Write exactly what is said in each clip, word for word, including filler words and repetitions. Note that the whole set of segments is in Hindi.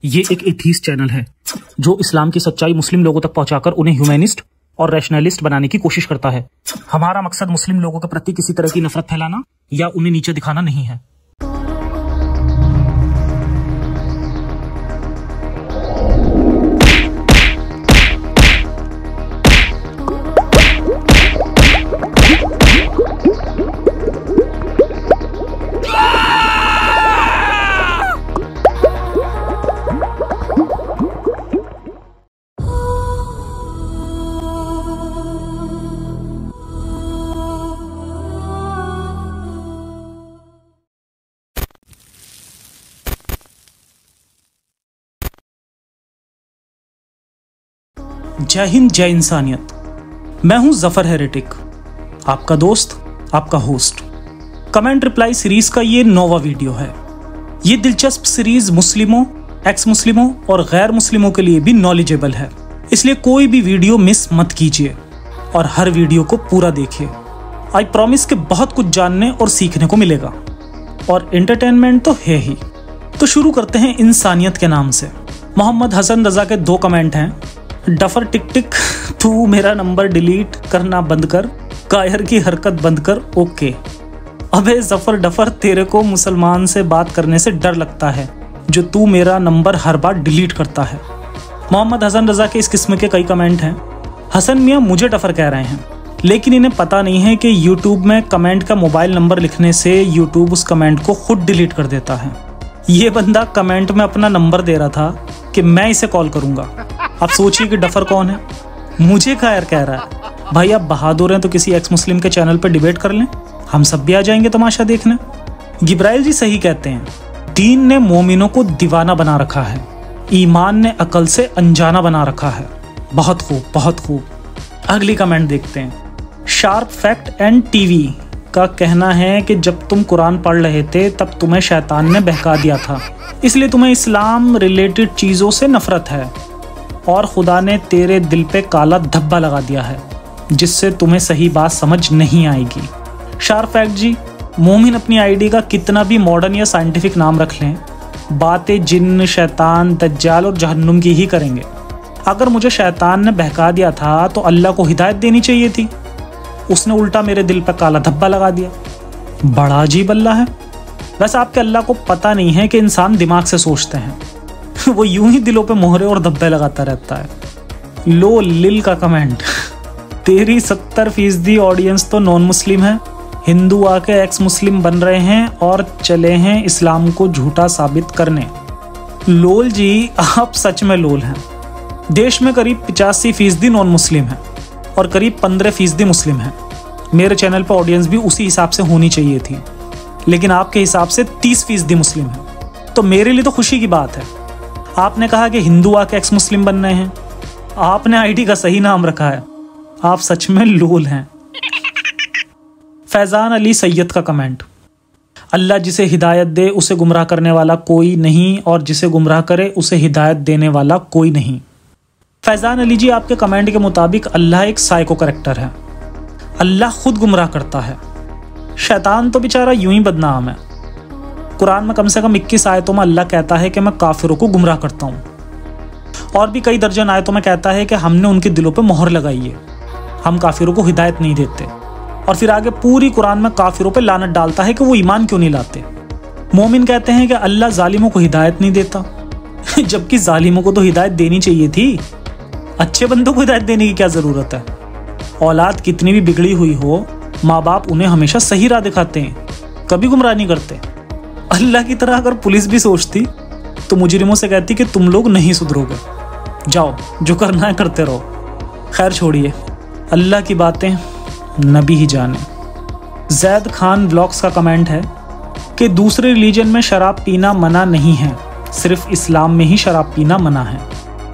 ये एक एथीस्ट चैनल है जो इस्लाम की सच्चाई मुस्लिम लोगों तक पहुंचाकर उन्हें ह्यूमैनिस्ट और रैशनलिस्ट बनाने की कोशिश करता है। हमारा मकसद मुस्लिम लोगों के प्रति किसी तरह की नफरत फैलाना या उन्हें नीचे दिखाना नहीं है। जय हिंद, जय इंसानियत। मैं हूं जफर हेरेटिक, आपका दोस्त, आपका होस्ट। कमेंट रिप्लाई सीरीज का ये नौवां वीडियो है। ये दिलचस्प सीरीज मुस्लिमों, एक्स मुस्लिमों और गैर मुस्लिमों के लिए भी नॉलेजेबल है, इसलिए कोई भी वीडियो मिस मत कीजिए और हर वीडियो को पूरा देखिए। आई प्रॉमिस के बहुत कुछ जानने और सीखने को मिलेगा और एंटरटेनमेंट तो है ही। तो शुरू करते हैं इंसानियत के नाम से। मोहम्मद हसन रजा के दो कमेंट हैं। डफर टिक टिक, तू मेरा नंबर डिलीट करना बंद कर, कायर की हरकत बंद कर, ओके। अबे जफर डफर, तेरे को मुसलमान से बात करने से डर लगता है जो तू मेरा नंबर हर बार डिलीट करता है। मोहम्मद हसन रजा के इस किस्म के कई कमेंट हैं। हसन मियाँ मुझे डफर कह रहे हैं, लेकिन इन्हें पता नहीं है कि यूट्यूब में कमेंट का मोबाइल नंबर लिखने से यूट्यूब उस कमेंट को खुद डिलीट कर देता है। ये बंदा कमेंट में अपना नंबर दे रहा था कि मैं इसे कॉल करूंगा। आप सोचिए कि डफर कौन है। मुझे कायर कह रहा है। भाई आप बहादुर हैं तो किसी एक्स मुस्लिम के चैनल पर डिबेट कर लें, हम सब भी आ जाएंगे तमाशा देखने। गिब्राइल जी सही कहते हैं, दीन ने मोमिनों को दीवाना बना रखा है, ईमान ने अकल से अनजाना बना रखा है। बहुत खूब, बहुत खूब। अगली कमेंट देखते हैं। शार्प फैक्ट एंड टीवी का कहना है कि जब तुम कुरान पढ़ रहे थे तब तुम्हें शैतान ने बहका दिया था, इसलिए तुम्हें इस्लाम रिलेटेड चीज़ों से नफरत है और खुदा ने तेरे दिल पे काला धब्बा लगा दिया है जिससे तुम्हें सही बात समझ नहीं आएगी। शार्प फैक्ट जी, मोमिन अपनी आईडी का कितना भी मॉडर्न या साइंटिफिक नाम रख लें, बातें जिन्न, शैतान, दज्जाल और जहन्नुम की ही करेंगे। अगर मुझे शैतान ने बहका दिया था तो अल्लाह को हिदायत देनी चाहिए थी, उसने उल्टा मेरे दिल पर काला धब्बा लगा दिया। बड़ा अजीब अल्लाह है। वैसे आपके अल्लाह को पता नहीं है कि इंसान दिमाग से सोचते हैं, वो यूं ही दिलों पे मोहरे और धब्बे लगाता रहता है। लो लिल का कमेंट, तेरी सत्तर फीसदी ऑडियंस तो नॉन मुस्लिम है, हिंदू आके एक्स मुस्लिम बन रहे हैं और चले हैं इस्लाम को झूठा साबित करने। लोल जी, आप सच में लोल हैं। देश में करीब पिचासी फीसदी नॉन मुस्लिम है और करीब पंद्रह फीसदी मुस्लिम है। मेरे चैनल पर ऑडियंस भी उसी हिसाब से होनी चाहिए थी, लेकिन आपके हिसाब से तीस फीसदी मुस्लिम है, तो मेरे लिए तो खुशी की बात है। आपने कहा कि हिंदू आके एक्स मुस्लिम बन रहे हैं, आपने आईडी का सही नाम रखा है। आप सच में लोल हैं। फैजान अली सैयद का कमेंट, अल्लाह जिसे हिदायत दे उसे गुमराह करने वाला कोई नहीं और जिसे गुमराह करे उसे हिदायत देने वाला कोई नहीं। फैजान अली जी, आपके कमेंट के मुताबिक अल्लाह एक साइको कैरेक्टर है, अल्लाह खुद गुमराह करता है। शैतान तो बेचारा यूं ही बदनाम है। कुरान में कम से कम इक्कीस आयतों में अल्लाह कहता है कि मैं काफिरों को गुमराह करता हूँ, और भी कई दर्जन आयतों में कहता है कि हमने उनके दिलों पर मोहर लगाई है, हम काफिरों को हिदायत नहीं देते। और फिर आगे पूरी कुरान में काफिरों पर लानत डालता है कि वो ईमान क्यों नहीं लाते। मोमिन कहते हैं कि अल्लाह जालिमों को हिदायत नहीं देता, जबकि जालिमों को तो हिदायत देनी चाहिए थी। अच्छे बंदों को हिदायत देने की क्या जरूरत है। औलाद कितनी भी बिगड़ी हुई हो, माँ बाप उन्हें हमेशा सही राह दिखाते हैं, कभी गुमराह नहीं करते। अल्लाह की तरह अगर पुलिस भी सोचती तो मुजरिमों से कहती कि तुम लोग नहीं सुधरोगे, जाओ जो करना है करते रहो। खैर छोड़िए, अल्लाह की बातें नबी ही जाने। जैद खान ब्लॉग्स का कमेंट है कि दूसरे रिलीजन में शराब पीना मना नहीं है, सिर्फ इस्लाम में ही शराब पीना मना है।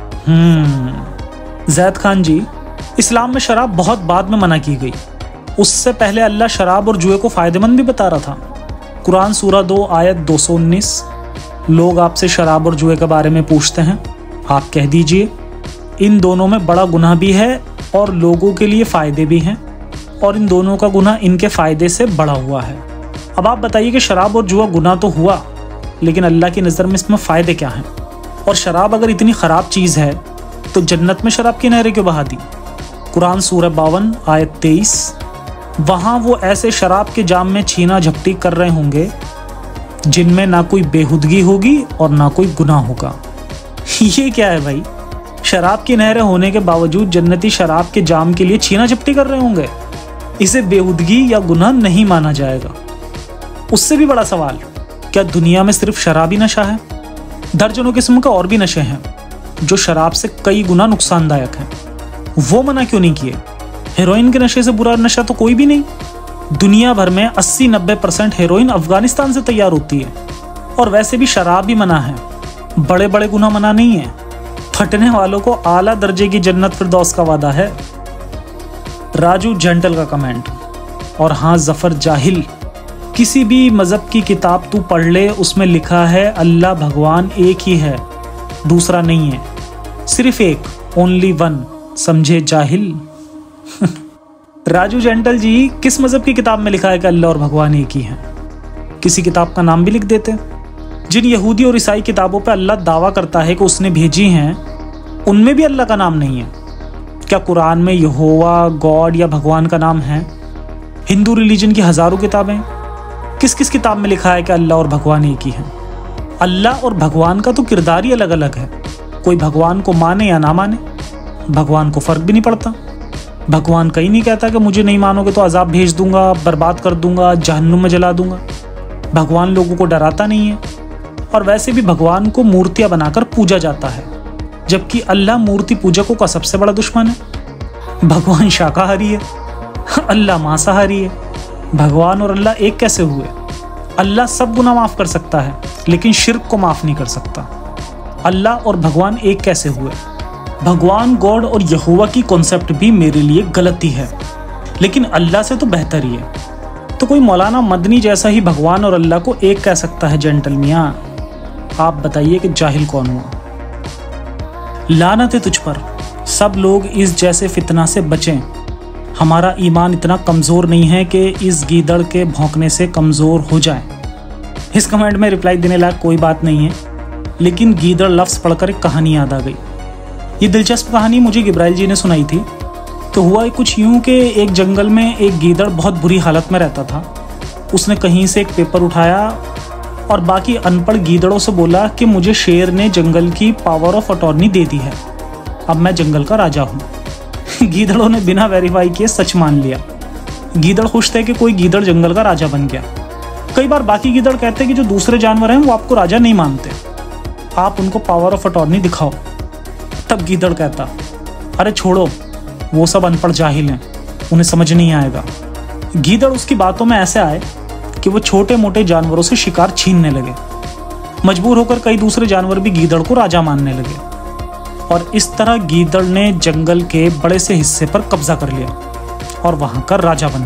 हम्म जैद खान जी, इस्लाम में शराब बहुत बाद में मना की गई, उससे पहले अल्लाह शराब और जुए को फायदेमंद भी बता रहा था। कुरान सूरा दो आयत दो सौ उन्नीस, लोग आपसे शराब और जुए के बारे में पूछते हैं, आप कह दीजिए इन दोनों में बड़ा गुनाह भी है और लोगों के लिए फ़ायदे भी हैं, और इन दोनों का गुनाह इनके फ़ायदे से बढ़ा हुआ है। अब आप बताइए कि शराब और जुआ गुनाह तो हुआ, लेकिन अल्लाह की नज़र में इसमें फ़ायदे क्या हैं? और शराब अगर इतनी ख़राब चीज़ है तो जन्नत में शराब की नहरें क्यों बहा दी? कुरान सूरह बावन आयत तेईस, वहाँ वो ऐसे शराब के जाम में छीना झपटी कर रहे होंगे जिनमें ना कोई बेहुदगी होगी और ना कोई गुनाह होगा। ये क्या है भाई? शराब की नहरें होने के बावजूद जन्नती शराब के जाम के लिए छीना झपटी कर रहे होंगे। इसे बेहुदगी या गुनाह नहीं माना जाएगा। उससे भी बड़ा सवाल, क्या दुनिया में सिर्फ शराब ही नशा है? दर्जनों किस्म के और भी नशे हैं जो शराब से कई गुना नुकसानदायक हैं। वो मना क्यों नहीं किए? हेरोइन के नशे से बुरा नशा तो कोई भी नहीं। दुनिया भर में अस्सी नब्बे परसेंट हेरोइन अफगानिस्तान से तैयार होती है। और वैसे भी शराब भी मना है, बड़े बड़े गुनाह मना नहीं है। फटने वालों को आला दर्जे की जन्नत फिरदौस का वादा है। राजू जेंटल का कमेंट, और हाँ जफर जाहिल, किसी भी मजहब की किताब तू पढ़ ले, उसमें लिखा है अल्लाह भगवान एक ही है, दूसरा नहीं है, सिर्फ एक, ओनली वन, समझे जाहिल। राजू जेंटल जी, किस मजहब की किताब में लिखा है कि अल्लाह और भगवान एक ही हैं? किसी किताब का नाम भी लिख देते। जिन यहूदी और ईसाई किताबों पर अल्लाह दावा करता है कि उसने भेजी हैं, उनमें भी अल्लाह का नाम नहीं है। क्या कुरान में यहोवा, गॉड या भगवान का नाम है? हिंदू रिलीजन की हजारों किताबें, किस किस किताब में लिखा है कि अल्लाह और भगवान एक ही हैं? अल्लाह और भगवान का तो किरदार ही अलग अलग है। कोई भगवान को माने या ना माने, भगवान को फर्क भी नहीं पड़ता। भगवान कहीं नहीं कहता कि मुझे नहीं मानोगे तो अजाब भेज दूंगा, बर्बाद कर दूंगा, जहन्नुम में जला दूंगा। भगवान लोगों को डराता नहीं है। और वैसे भी भगवान को मूर्तियां बनाकर पूजा जाता है, जबकि अल्लाह मूर्ति पूजकों का सबसे बड़ा दुश्मन है। भगवान शाकाहारी है, अल्लाह मांसाहारी है। भगवान और अल्लाह एक कैसे हुए? अल्लाह सब गुनाह माफ कर सकता है लेकिन शिर्क को माफ नहीं कर सकता। अल्लाह और भगवान एक कैसे हुए? भगवान, गॉड और यहोवा की कॉन्सेप्ट भी मेरे लिए गलती है, लेकिन अल्लाह से तो बेहतर ही है। तो कोई मौलाना मदनी जैसा ही भगवान और अल्लाह को एक कह सकता है। जेंटल मियाँ, आप बताइए कि जाहिल कौन हुआ? लानत है तुझ पर, सब लोग इस जैसे फितना से बचें। हमारा ईमान इतना कमज़ोर नहीं है कि इस गीदड़ के भौंकने से कमज़ोर हो जाए। इस कमेंट में रिप्लाई देने लायक कोई बात नहीं है, लेकिन गीदड़ लफ्ज़ पढ़कर एक कहानी याद आ गई। ये दिलचस्प कहानी मुझे गिब्राइल जी ने सुनाई थी। तो हुआ कुछ यूं कि एक जंगल में एक गीदड़ बहुत बुरी हालत में रहता था। उसने कहीं से एक पेपर उठाया और बाकी अनपढ़ गीदड़ों से बोला कि मुझे शेर ने जंगल की पावर ऑफ अटॉर्नी दे दी है, अब मैं जंगल का राजा हूँ। गीदड़ों ने बिना वेरीफाई किए सच मान लिया। गीदड़ खुश थे कि कोई गीदड़ जंगल का राजा बन गया। कई बार बाकी गीदड़ कहते कि जो दूसरे जानवर हैं वो आपको राजा नहीं मानते, आप उनको पावर ऑफ अटॉर्नी दिखाओ। तब गीदड़ कहता, अरे छोड़ो, वो सब अनपढ़ जाहिल हैं, उन्हें समझ नहीं आएगा। गीदड़ उसकी बातों में ऐसे आए कि वो छोटे मोटे जानवरों से शिकार छीनने लगे। मजबूर होकर कई दूसरे जानवर भी गीदड़ को राजा मानने लगे और इस तरह गीदड़ ने जंगल के बड़े से हिस्से पर कब्जा कर लिया और वहां का राजा बन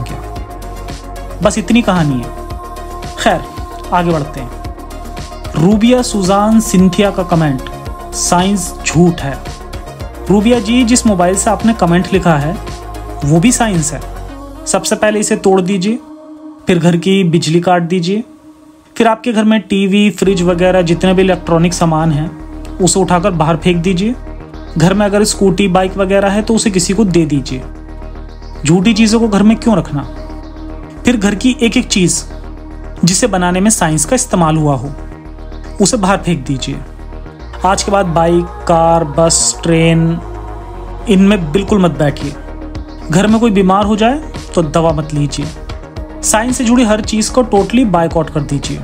गया। बस इतनी कहानी है। खैर, आगे बढ़ते हैं। रूबिया सुजान सिंथिया का कमेंट, साइंस झूठ है। रूबिया जी, जिस मोबाइल से आपने कमेंट लिखा है वो भी साइंस है। सबसे पहले इसे तोड़ दीजिए, फिर घर की बिजली काट दीजिए, फिर आपके घर में टीवी, फ्रिज वगैरह जितने भी इलेक्ट्रॉनिक सामान हैं उसे उठाकर बाहर फेंक दीजिए। घर में अगर स्कूटी, बाइक वगैरह है तो उसे किसी को दे दीजिए। झूठी चीज़ों को घर में क्यों रखना? फिर घर की एक एक चीज़ जिसे बनाने में साइंस का इस्तेमाल हुआ हो उसे बाहर फेंक दीजिए। आज के बाद बाइक, कार, बस, ट्रेन, इनमें बिल्कुल मत बैठिए। घर में कोई बीमार हो जाए तो दवा मत लीजिए। साइंस से जुड़ी हर चीज़ को टोटली बायकॉट कर दीजिए।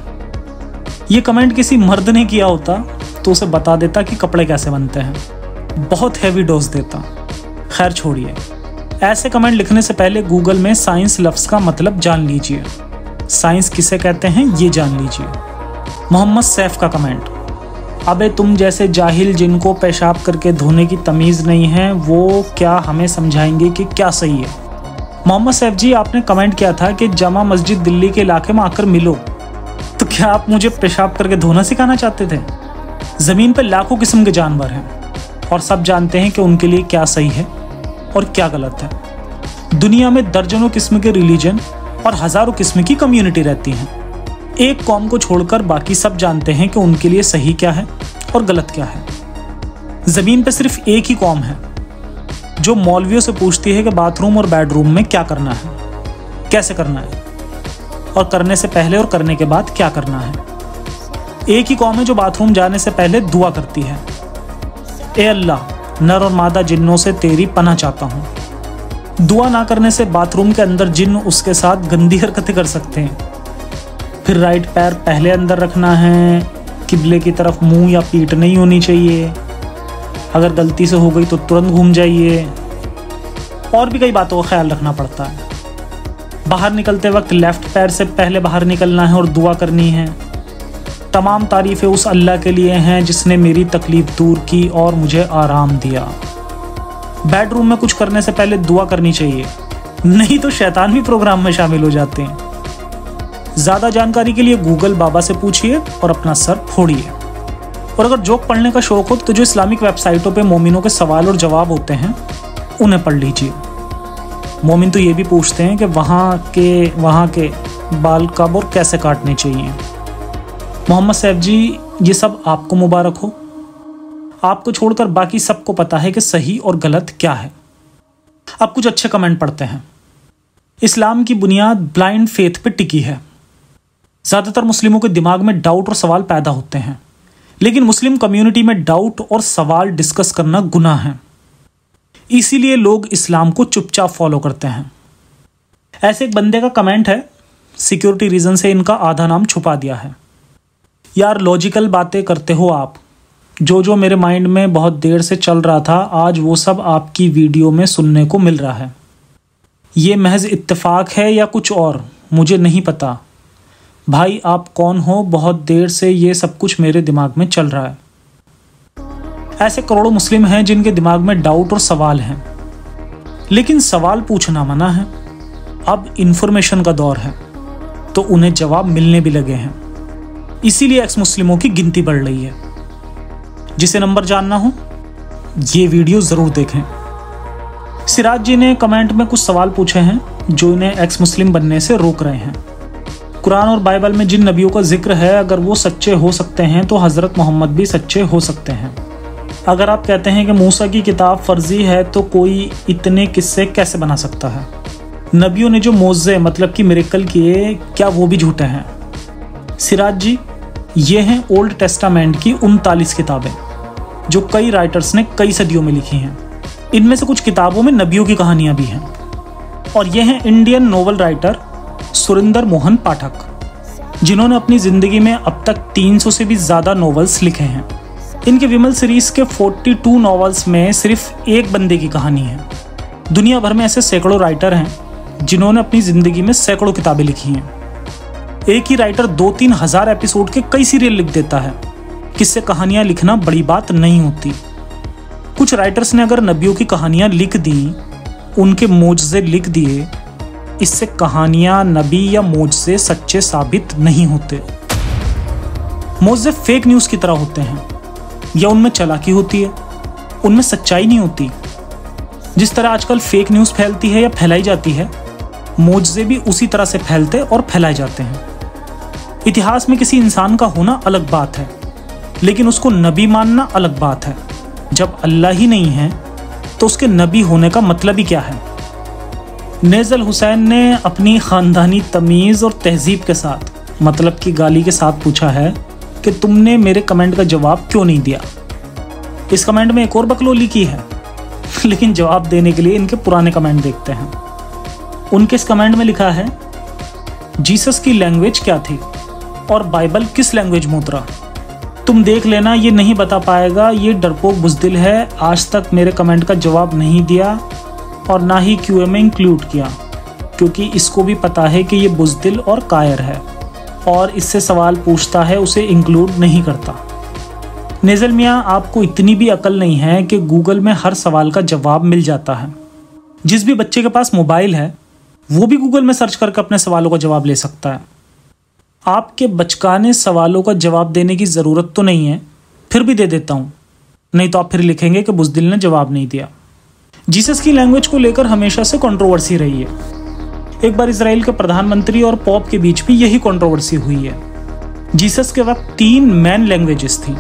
ये कमेंट किसी मर्द ने किया होता तो उसे बता देता कि कपड़े कैसे बनते हैं, बहुत हैवी डोज देता। खैर छोड़िए, ऐसे कमेंट लिखने से पहले गूगल में साइंस लफ्ज़ का मतलब जान लीजिए। साइंस किसे कहते हैं ये जान लीजिए। मोहम्मद सैफ का कमेंट, अबे तुम जैसे जाहिल जिनको पेशाब करके धोने की तमीज़ नहीं है वो क्या हमें समझाएंगे कि क्या सही है। मोहम्मद सैफ जी, आपने कमेंट किया था कि जमा मस्जिद दिल्ली के इलाके में आकर मिलो, तो क्या आप मुझे पेशाब करके धोना सिखाना चाहते थे? ज़मीन पर लाखों किस्म के जानवर हैं और सब जानते हैं कि उनके लिए क्या सही है और क्या गलत है। दुनिया में दर्जनों किस्म के रिलीजन और हज़ारों किस्म की कम्युनिटी रहती हैं। एक कौम को छोड़कर बाकी सब जानते हैं कि उनके लिए सही क्या है और गलत क्या है। जमीन पे सिर्फ एक ही कौम है जो मौलवियों से पूछती है कि बाथरूम और बेडरूम में क्या करना है, कैसे करना है, और करने से पहले और करने के बाद क्या करना है। एक ही कौम है जो बाथरूम जाने से पहले दुआ करती है, ए अल्लाह, नर और मादा जिन्नों से तेरी पनाह चाहता हूँ। दुआ ना करने से बाथरूम के अंदर जिन्न उसके साथ गंदी हरकतें कर सकते हैं। फिर राइट पैर पहले अंदर रखना है, किबले की तरफ मुंह या पीठ नहीं होनी चाहिए, अगर गलती से हो गई तो तुरंत घूम जाइए, और भी कई बातों का ख्याल रखना पड़ता है। बाहर निकलते वक्त लेफ्ट पैर से पहले बाहर निकलना है और दुआ करनी है। तमाम तारीफ़ें उस अल्लाह के लिए हैं जिसने मेरी तकलीफ़ दूर की और मुझे आराम दिया। बेडरूम में कुछ करने से पहले दुआ करनी चाहिए, नहीं तो शैतान भी प्रोग्राम में शामिल हो जाते हैं। ज़्यादा जानकारी के लिए गूगल बाबा से पूछिए और अपना सर फोड़िए। और अगर जोक पढ़ने का शौक हो तो जो इस्लामिक वेबसाइटों पे मोमिनों के सवाल और जवाब होते हैं उन्हें पढ़ लीजिए। मोमिन तो ये भी पूछते हैं कि वहाँ के वहाँ के बाल कब और कैसे काटने चाहिए। मोहम्मद सैफ जी, ये सब आपको मुबारक हो। आपको छोड़कर बाकी सबको पता है कि सही और गलत क्या है। अब कुछ अच्छे कमेंट पढ़ते हैं। इस्लाम की बुनियाद ब्लाइंड फेथ पे टिकी है। ज़्यादातर मुस्लिमों के दिमाग में डाउट और सवाल पैदा होते हैं, लेकिन मुस्लिम कम्युनिटी में डाउट और सवाल डिस्कस करना गुनाह है। इसीलिए लोग इस्लाम को चुपचाप फॉलो करते हैं। ऐसे एक बंदे का कमेंट है, सिक्योरिटी रीजन से इनका आधा नाम छुपा दिया है। यार लॉजिकल बातें करते हो आप, जो जो मेरे माइंड में बहुत देर से चल रहा था आज वो सब आपकी वीडियो में सुनने को मिल रहा है। ये महज इत्तेफाक है या कुछ और, मुझे नहीं पता। भाई आप कौन हो? बहुत देर से ये सब कुछ मेरे दिमाग में चल रहा है। ऐसे करोड़ों मुस्लिम हैं जिनके दिमाग में डाउट और सवाल हैं, लेकिन सवाल पूछना मना है। अब इंफॉर्मेशन का दौर है तो उन्हें जवाब मिलने भी लगे हैं। इसीलिए एक्स मुस्लिमों की गिनती बढ़ रही है। जिसे नंबर जानना हो ये वीडियो जरूर देखें। सिराज जी ने कमेंट में कुछ सवाल पूछे हैं जो इन्हें एक्स मुस्लिम बनने से रोक रहे हैं। कुरान और बाइबल में जिन नबियों का जिक्र है, अगर वो सच्चे हो सकते हैं तो हज़रत मोहम्मद भी सच्चे हो सकते हैं। अगर आप कहते हैं कि मूसा की किताब फर्जी है तो कोई इतने किस्से कैसे बना सकता है? नबियों ने जो मोज़े मतलब कि मिरेकल किए, क्या वो भी झूठे हैं? सिराज जी, ये हैं ओल्ड टेस्टामेंट की उनतालीस किताबें जो कई राइटर्स ने कई सदियों में लिखी हैं। इनमें से कुछ किताबों में नबियों की कहानियां भी हैं। और ये हैं Indian novel writer Surinder Mohan Pathak, जिन्होंने अपनी ज़िंदगी में अब तक तीन सौ से भी ज़्यादा नॉवेल्स लिखे हैं। इनके विमल सीरीज़ के बयालीस नॉवेल्स में सिर्फ एक बंदे की कहानी है। दुनिया भर में ऐसे सैकड़ों राइटर हैं जिन्होंने अपनी ज़िंदगी में सैकड़ों किताबें लिखी हैं। एक ही राइटर दो तीन हज़ार एपिसोड के कई सीरियल लिख देता है। किससे कहानियाँ लिखना बड़ी बात नहीं होती। कुछ राइटर्स ने अगर नबियों की कहानियाँ लिख दी, उनके मोजज़े लिख दिए, इससे कहानियां नबी या मोजज़े सच्चे साबित नहीं होते। मोजज़े फेक न्यूज़ की तरह होते हैं, या उनमें चालाकी होती है, उनमें सच्चाई नहीं होती। जिस तरह आजकल फेक न्यूज़ फैलती है या फैलाई जाती है, मोजज़े भी उसी तरह से फैलते और फैलाए जाते हैं। इतिहास में किसी इंसान का होना अलग बात है, लेकिन उसको नबी मानना अलग बात है। जब अल्लाह ही नहीं है तो उसके नबी होने का मतलब ही क्या है? नेज़ल हुसैन ने अपनी ख़ानदानी तमीज़ और तहजीब के साथ, मतलब की गाली के साथ पूछा है कि तुमने मेरे कमेंट का जवाब क्यों नहीं दिया। इस कमेंट में एक और बकलोली की है, लेकिन जवाब देने के लिए इनके पुराने कमेंट देखते हैं। उनके इस कमेंट में लिखा है, जीसस की लैंग्वेज क्या थी और बाइबल किस लैंग्वेज में उतरा? तुम देख लेना, ये नहीं बता पाएगा। ये डरपोक बुज़दिल है, आज तक मेरे कमेंट का जवाब नहीं दिया और ना ही क्यूए में इंक्लूड किया, क्योंकि इसको भी पता है कि ये बुज़दिल और कायर है और इससे सवाल पूछता है उसे इंक्लूड नहीं करता। नेज़ल मियाँ, आपको इतनी भी अकल नहीं है कि गूगल में हर सवाल का जवाब मिल जाता है। जिस भी बच्चे के पास मोबाइल है वो भी गूगल में सर्च करके अपने सवालों का जवाब ले सकता है। आपके बचकाने सवालों का जवाब देने की ज़रूरत तो नहीं है, फिर भी दे देता हूँ, नहीं तो आप फिर लिखेंगे कि बुज़दिल ने जवाब नहीं दिया। जीसस की लैंग्वेज को लेकर हमेशा से कंट्रोवर्सी रही है। एक बार इजराइल के प्रधानमंत्री और पॉप के बीच भी यही कंट्रोवर्सी हुई है। जीसस के वक्त तीन मेन लैंग्वेजेस थी,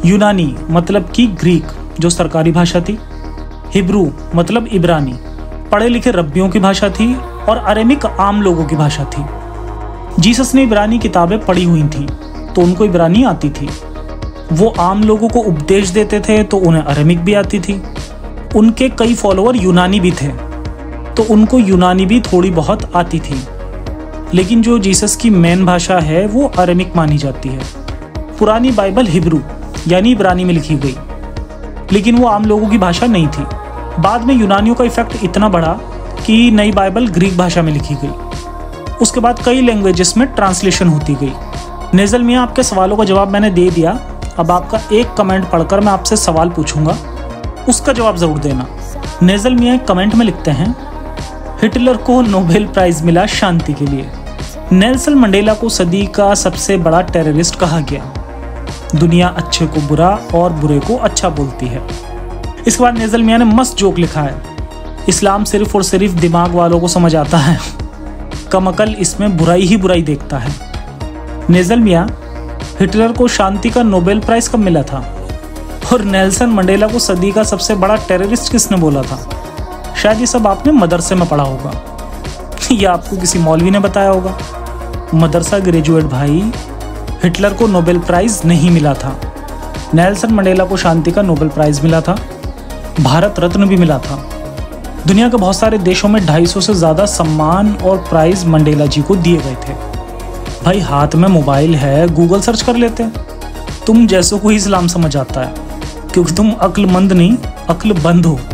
यूनानी मतलब कि ग्रीक जो सरकारी भाषा थी, हिब्रू मतलब इब्रानी पढ़े लिखे रब्बियों की भाषा थी, और अरेमिक आम लोगों की भाषा थी। जीसस ने इब्रानी किताबें पढ़ी हुई थी तो उनको इब्रानी आती थी। वो आम लोगों को उपदेश देते थे तो उन्हें अरेमिक भी आती थी। उनके कई फॉलोअर यूनानी भी थे तो उनको यूनानी भी थोड़ी बहुत आती थी। लेकिन जो जीसस की मेन भाषा है वो अरेमिक मानी जाती है। पुरानी बाइबल हिब्रू यानी इब्रानी में लिखी गई, लेकिन वो आम लोगों की भाषा नहीं थी। बाद में यूनानियों का इफेक्ट इतना बढ़ा कि नई बाइबल ग्रीक भाषा में लिखी गई। उसके बाद कई लैंग्वेजेस में ट्रांसलेशन होती गई। नेजल मियाँ, आपके सवालों का जवाब मैंने दे दिया। अब आपका एक कमेंट पढ़कर मैं आपसे सवाल पूछूंगा, उसका जवाब जरूर देना। नेजल मियाँ कमेंट में लिखते हैं, हिटलर को नोबेल प्राइज मिला शांति के लिए। नेल्सन मंडेला को सदी का सबसे बड़ा टेररिस्ट कहा गया। दुनिया अच्छे को बुरा और बुरे को अच्छा बोलती है। इसके बाद नेजल मियाँ ने मस्त जोक लिखा है, इस्लाम सिर्फ और सिर्फ दिमाग वालों को समझ आता है, कमअकल इसमें बुराई ही बुराई देखता है। नेजल मियाँ, हिटलर को शांति का नोबेल प्राइज कब मिला था? और नेल्सन मंडेला को सदी का सबसे बड़ा टेररिस्ट किसने बोला था? शायद ये सब आपने मदरसे में पढ़ा होगा या आपको किसी मौलवी ने बताया होगा। मदरसा ग्रेजुएट भाई, हिटलर को नोबेल प्राइज नहीं मिला था। नेल्सन मंडेला को शांति का नोबेल प्राइज मिला था, भारत रत्न भी मिला था। दुनिया के बहुत सारे देशों में ढाई सौ से ज़्यादा सम्मान और प्राइज मंडेला जी को दिए गए थे। भाई हाथ में मोबाइल है, गूगल सर्च कर लेते। तुम जैसों को ही इस्लाम समझ आता है, क्योंकि तुम अक्लमंद नहीं अक्लबंद हो।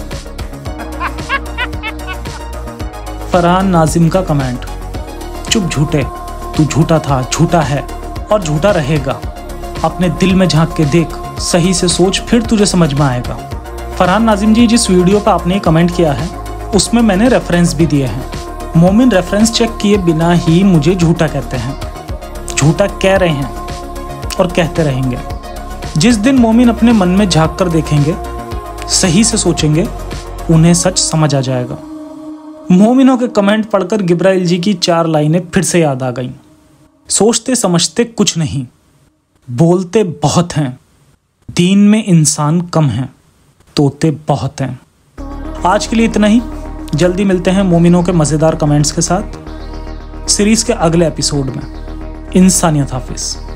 फरहान नाजिम का कमेंट, चुप झूठे, तू झूठा था, झूठा है और झूठा रहेगा। अपने दिल में झांक के देख, सही से सोच, फिर तुझे समझ में आएगा। फरहान नाजिम जी, जिस वीडियो पर आपने कमेंट किया है उसमें मैंने रेफरेंस भी दिए हैं। मोमिन रेफरेंस चेक किए बिना ही मुझे झूठा कहते हैं, झूठा कह रहे हैं और कहते रहेंगे। जिस दिन मोमिन अपने मन में झांक कर देखेंगे, सही से सोचेंगे, उन्हें सच समझ आ जाएगा। मोमिनों के कमेंट पढ़कर गिब्राइल जी की चार लाइनें फिर से याद आ गईं। सोचते समझते कुछ नहीं, बोलते बहुत हैं, दीन में इंसान कम हैं, तोते बहुत हैं। आज के लिए इतना ही। जल्दी मिलते हैं मोमिनों के मज़ेदार कमेंट्स के साथ सीरीज के अगले एपिसोड में। इंसानियत हाफिज़।